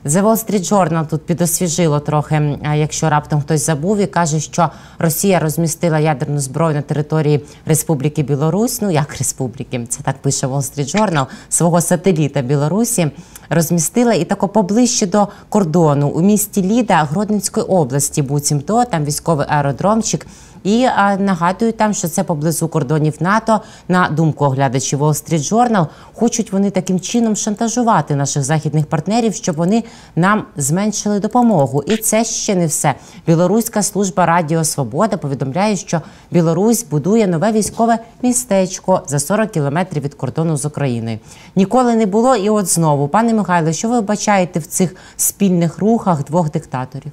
The Wall Street Journal тут підосвіжило трохи, якщо раптом хтось забув, і каже, що Росія розмістила ядерну зброю на території Республіки Білорусь, ну як республіки, це так пише Wall Street Journal, свого сателіта Білорусі, розмістила і тако поближче до кордону у місті Ліда Гродненської області, буцімто, там військовий аеродромчик. І нагадую там, що це поблизу кордонів НАТО. На думку оглядачів Wall Street Journal, хочуть вони таким чином шантажувати наших західних партнерів, щоб вони нам зменшили допомогу. І це ще не все. Білоруська служба Радіо Свобода повідомляє, що Білорусь будує нове військове містечко за 40 кілометрів від кордону з Україною. Ніколи не було, і от знову. Пане Михайло, що ви вбачаєте в цих спільних рухах двох диктаторів?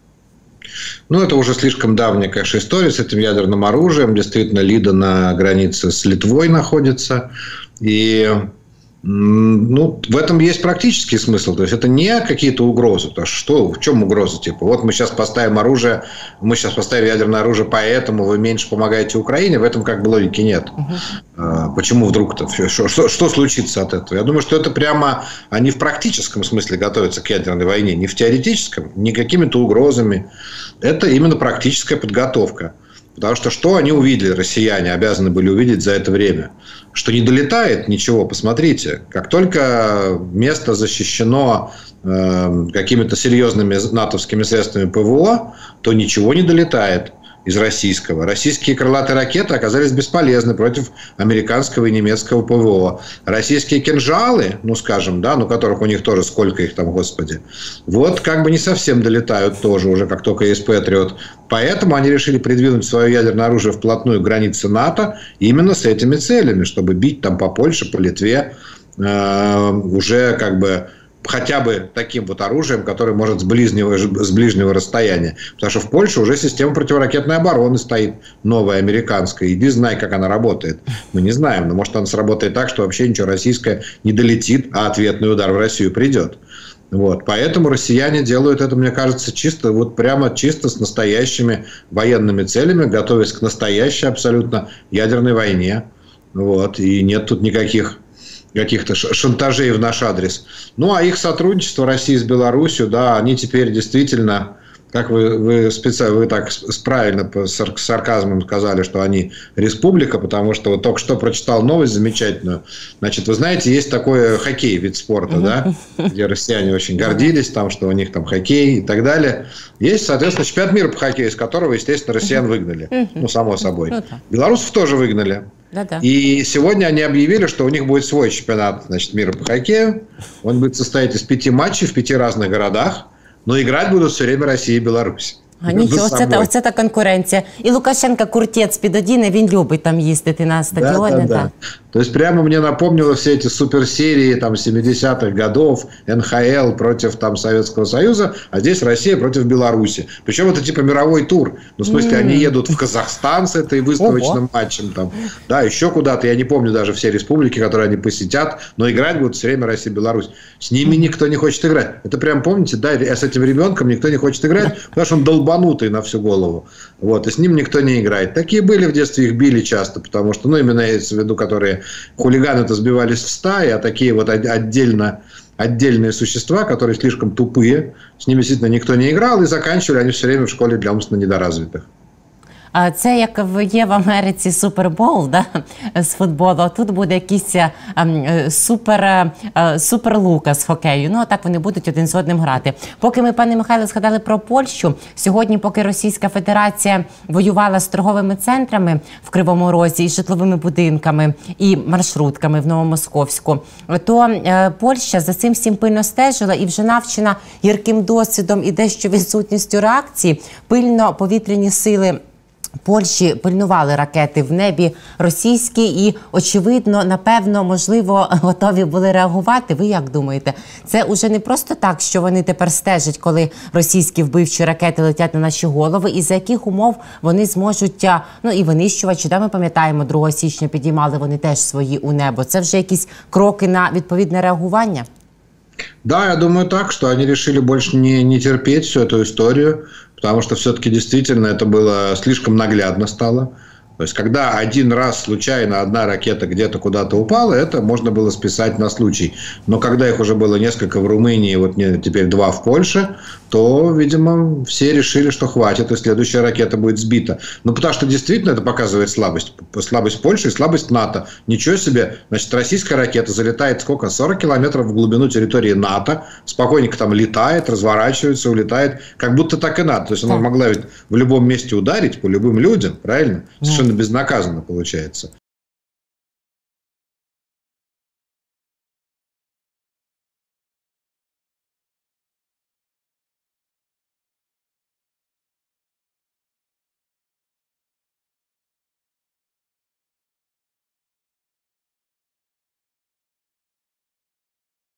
Ну, это уже слишком давняя, конечно, история с этим ядерным оружием. Действительно, Лида на границе с Литвой находится. И ну, в этом есть практический смысл. То есть, это не какие-то угрозы. Потому что в чем угроза? Типа, вот мы сейчас поставим оружие, мы сейчас поставим ядерное оружие, поэтому вы меньше помогаете Украине. В этом как бы логики нет. Почему вдруг-то? Что случится от этого? Я думаю, что это прямо они в практическом смысле готовятся к ядерной войне. Не в теоретическом, не какими-то угрозами. Это именно практическая подготовка. Потому что они увидели, россияне обязаны были увидеть за это время? Что не долетает ничего, посмотрите. Как только место защищено какими-то серьезными натовскими средствами ПВО, то ничего не долетает из российского. Российские крылатые ракеты оказались бесполезны против американского и немецкого ПВО. Российские кинжалы, ну скажем, да, ну которых у них тоже сколько их там, господи, вот как бы не совсем долетают тоже уже, как только есть Патриот. Поэтому они решили придвинуть свое ядерное оружие вплотную к границе НАТО именно с этими целями, чтобы бить там по Польше, по Литве, уже как бы хотя бы таким вот оружием, которое может с ближнего расстояния. Потому что в Польше уже система противоракетной обороны стоит, новая, американская. Иди знай, как она работает. Мы не знаем, но может она сработает так, что вообще ничего российское не долетит, а ответный удар в Россию придет. Вот. Поэтому россияне делают это, мне кажется, чисто, вот прямо чисто с настоящими военными целями, готовясь к настоящей абсолютно ядерной войне. Вот. И нет тут никаких каких-то шантажей в наш адрес. Ну, а их сотрудничество России с Беларусью, да, они теперь действительно, как вы так правильно с сарказмом сказали, что они республика, потому что вот только что прочитал новость замечательную. Значит, вы знаете, есть такой хоккей, вид спорта, да, где россияне очень гордились, там, что у них там хоккей и так далее. Есть, соответственно, чемпионат мира по хоккею, из которого, естественно, россиян выгнали. Ну, само собой. Белорусов тоже выгнали. Да-да. И сегодня они объявили, что у них будет свой чемпионат, значит, мира по хоккею. Он будет состоять из 5 матчей в 5 разных городах. Но играть будут все время Россия и Беларусь. Нічого, оце та конкуренція. І Лукашенко куртець підодіне, він любить там їздити на стадіони. Да. То есть, прямо мне напомнило все эти суперсерии там 70-х годов, НХЛ против там Советского Союза, а здесь Россия против Беларуси. Причем это типа мировой тур. Ну, в смысле, они едут в Казахстан с этой выставочным матчем. Там, да, еще куда-то. Я не помню даже все республики, которые они посетят, но играть будут все время Россия и Беларусь. С ними никто не хочет играть. Это прям, помните, да, с этим ребенком никто не хочет играть, потому что он долбанутый на всю голову. Вот, и с ним никто не играет. Такие были в детстве, их били часто, потому что, ну, именно имеется в виду, которые хулиганы-то сбивались в стаи, а такие вот отдельные существа, которые слишком тупые, с ними действительно никто не играл, и заканчивали они все время в школе для умственно недоразвитых. Це як є в Америці Супербол, да, з футболу, тут буде якийсь суперлука з хокею. Ну, так вони будуть один з одним грати. Поки ми, пане Михайло, згадали про Польщу, сьогодні, поки Російська Федерація воювала з торговими центрами в Кривому Розі, і житловими будинками, і маршрутками в Новомосковську, то Польща за цим всім пильно стежила і вже навчена гірким досвідом і дещо відсутністю реакції, пильно повітряні сили Польщі пильнували ракети в небі російські і, очевидно, напевно, можливо, готові були реагувати. Ви як думаєте? Це уже не просто так, що вони тепер стежать, коли російські вбивчі ракети летять на наші голови, і за яких умов вони зможуть, ну і винищувачі, да, ми пам'ятаємо, 2 січня підіймали вони теж свої у небо. Це вже якісь кроки на відповідне реагування? Да, я думаю так, что они решили больше не терпеть всю эту историю, потому что все-таки действительно это было слишком наглядно стало. То есть, когда один раз случайно одна ракета где-то куда-то упала, это можно было списать на случай. Но когда их уже было несколько в Румынии, вот теперь 2 в Польше, то, видимо, все решили, что хватит, и следующая ракета будет сбита. Ну, потому что действительно это показывает слабость. Слабость Польши и слабость НАТО. Ничего себе. Значит, российская ракета залетает сколько? 40 километров в глубину территории НАТО, спокойненько там летает, разворачивается, улетает. Как будто так и надо. То есть, она могла ведь в любом месте ударить по любым людям, правильно? Совершенно безнаказанно получается.